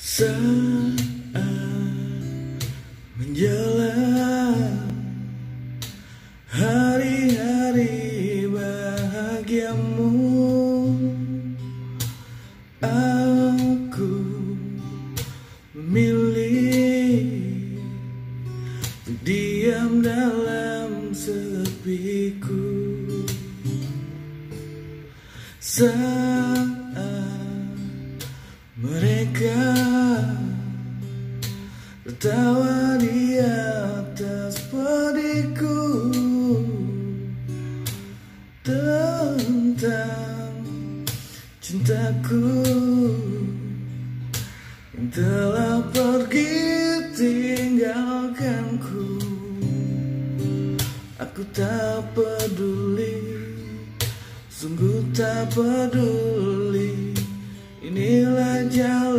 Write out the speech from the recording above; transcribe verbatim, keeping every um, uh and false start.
Saat menjelang hari-hari bahagiamu, aku memilih untuk diam dalam sepiku. Saat mereka tertawa di atas padiku tentang cintaku yang telah pergi tinggalkanku. Aku tak peduli, sungguh tak peduli. Inilah jalan